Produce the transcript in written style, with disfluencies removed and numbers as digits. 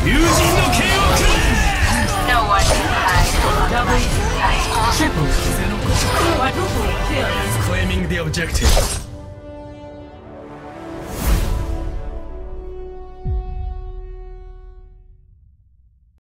友人の剣をくれ。 No one can hide. Double, triple, quadruple kill. Claiming the objective.